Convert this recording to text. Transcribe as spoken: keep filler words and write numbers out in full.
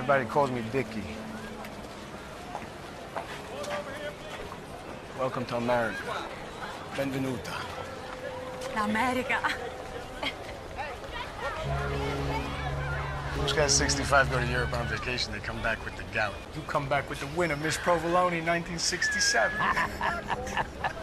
Everybody calls me Dickie. Welcome to America. Benvenuta. America. Most guys sixty-five go to Europe on vacation, they come back with the gout. You come back with the winner, Miss Provolone, nineteen sixty-seven.